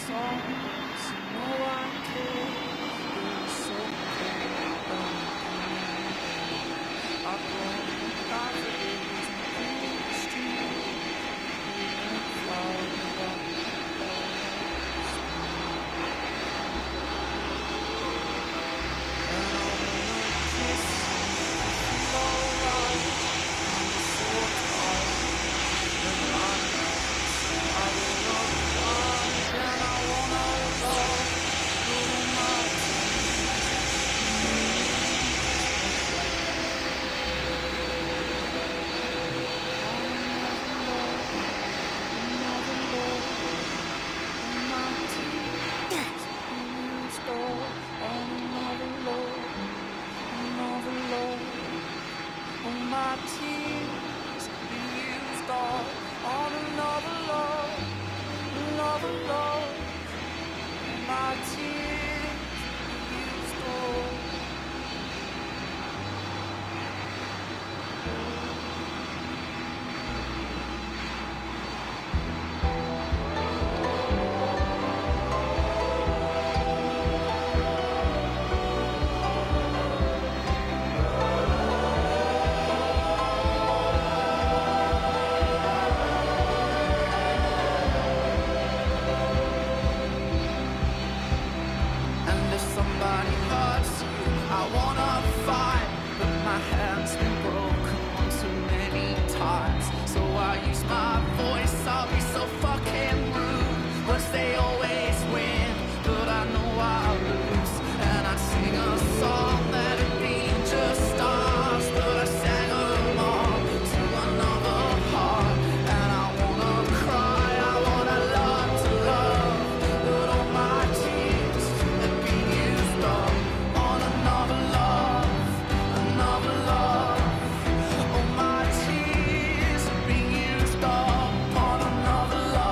All my tears are being used up on another love.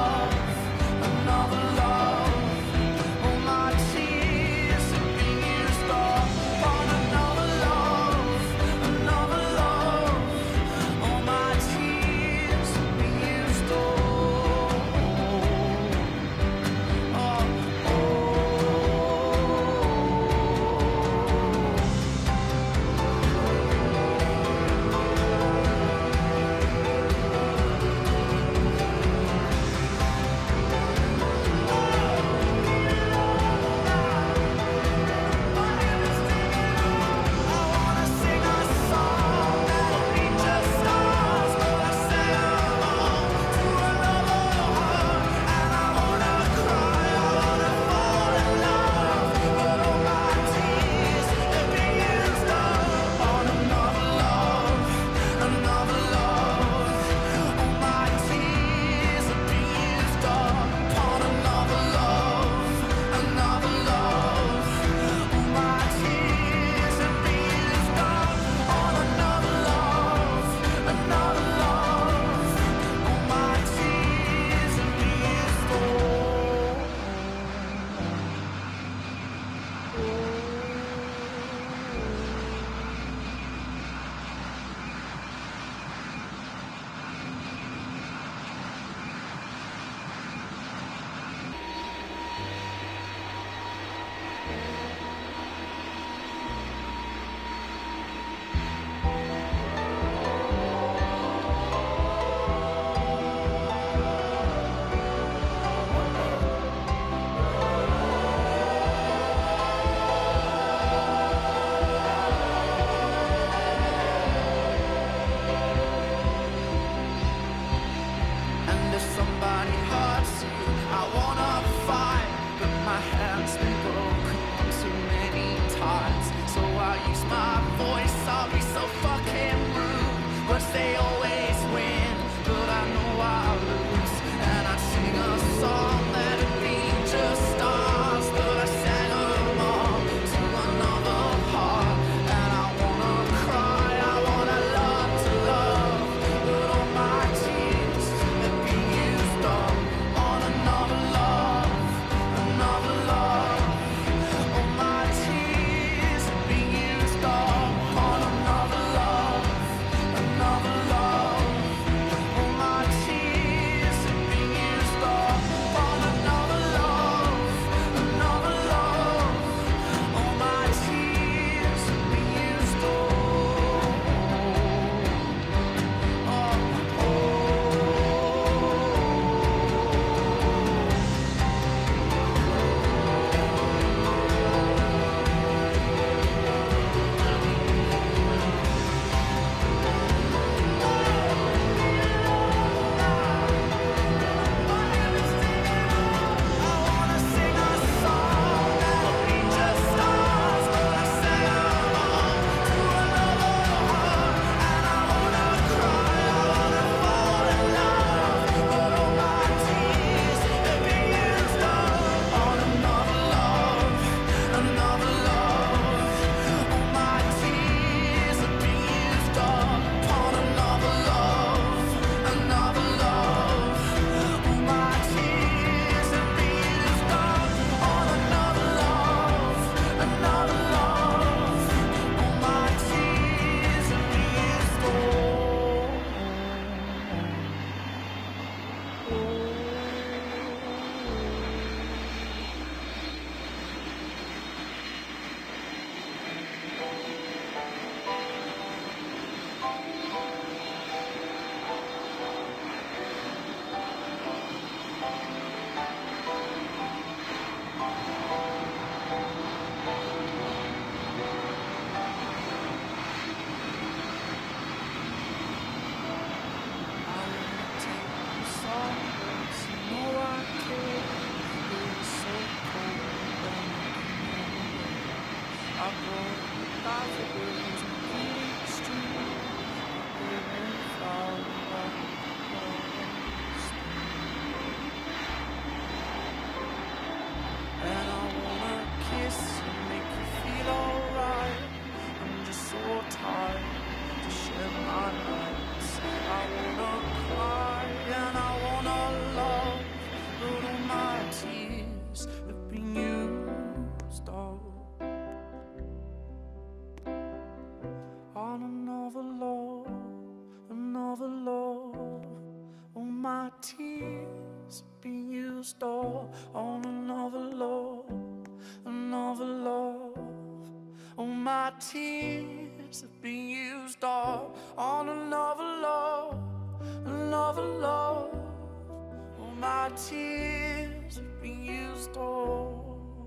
another love, another love. All my tears being used all on another love, another love. All my tears have been used all on another love, another love. All my tears have been used all.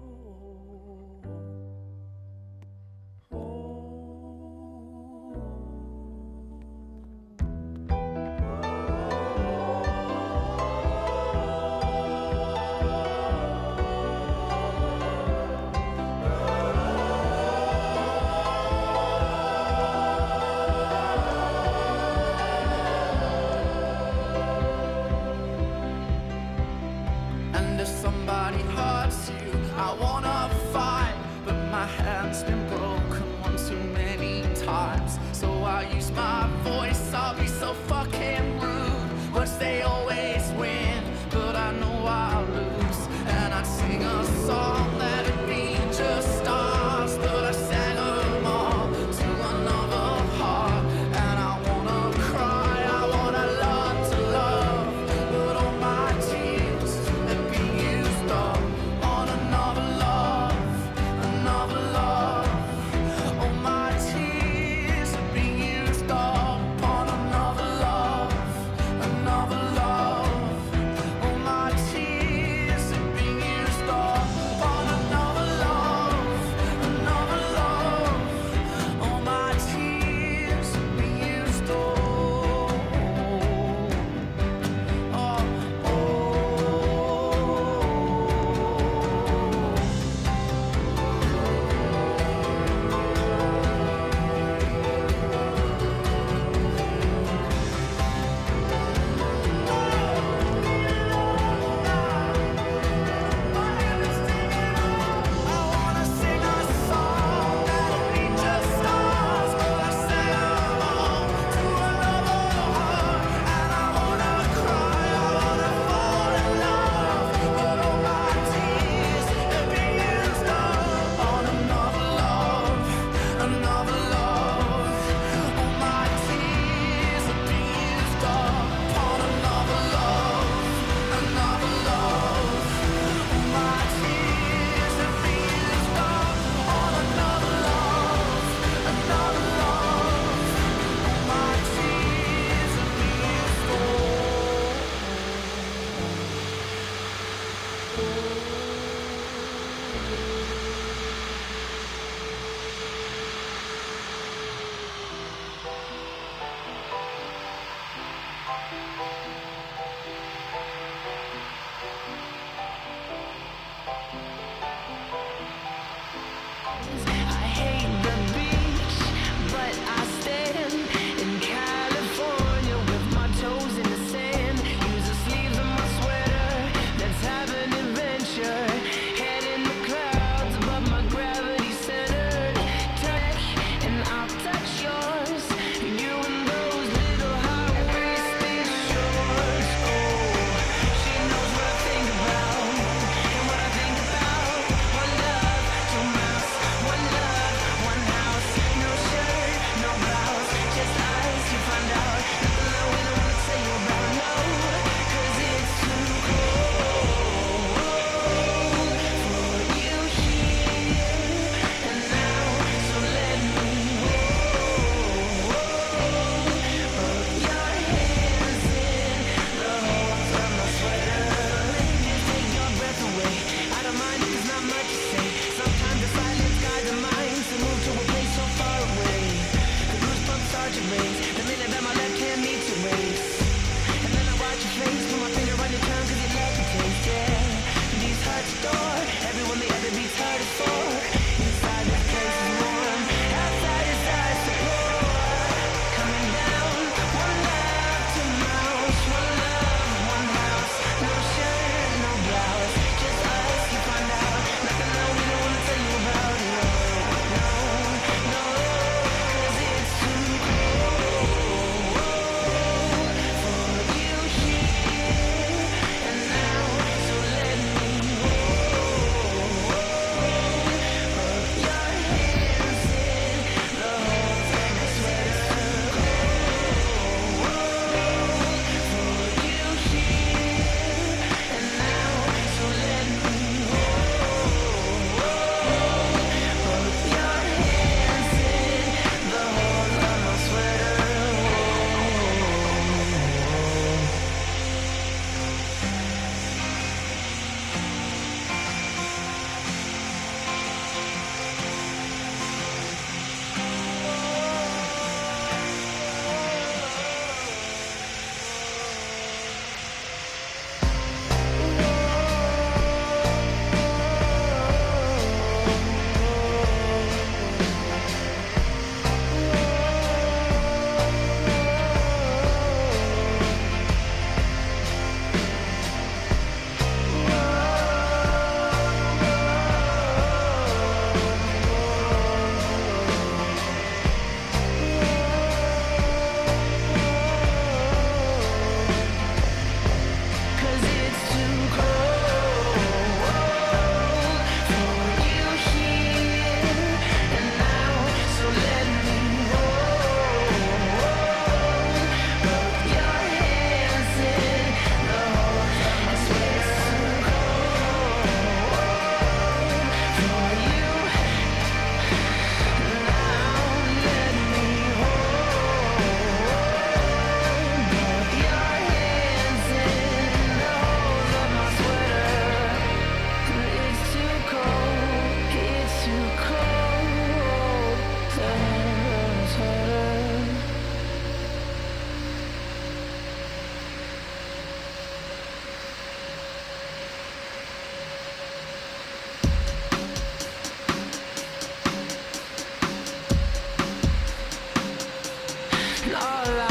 And if somebody hurts you, I wanna fight, but my hand's been broken one too many times. So I use my voice, I'll be so fucking rude. Words they always win, but I know I'll lose. And I'd sing a song that'd be just ours, but I sang them all to another heart. And I wanna cry, I wanna learn to love, but all my tears have been used up on another love, another love. All my tears have been used up on another love, another love. All my tears have been used up on another love, another love. All my tears have been used up. I wanna sing a song that'll be just ours, but I sang them all to another heart. And I wanna cry, I wanna fall in love, but all my tears have been used up on another love, another love. All my tears have been used up on another love, another love. All my tears have been used up on another love, another love. All my tears have been used I hate the beach, but I stand in California with my toes in the sand. Use the sleeves of my sweater, let's have an adventure. Head in the clouds above my gravity centered. Touch and I'll touch yours. You and those little high-waisted shorts. Oh, she knows what I think about, and what I think about. One love, two mouths, one love, one house. No shirt, no blouse, just eyes. You find out nothing that we don't wanna tell you about. No, 'cause it's too cold for you here and now. So let me put your hands in the holes of my sweater. Just take your breath away. I don't mind if there's not much to say. Sometimes the silence guides the mind to move to a place so far away. The goosebumps start to raise the minute that my left hand meets your waist. And then I watch your face, put my finger on your tongue 'cause you love to taste, yeah. These hearts adore everyone they ever beats hard as for. Inside this place is warm, outside is ice to pour. Coming down, one love, two mouths, one love, one house. No shirt, no blouse, just us. You find out nothing that we don't wanna tell you about. No, no, no, 'cause it's too cold. and all I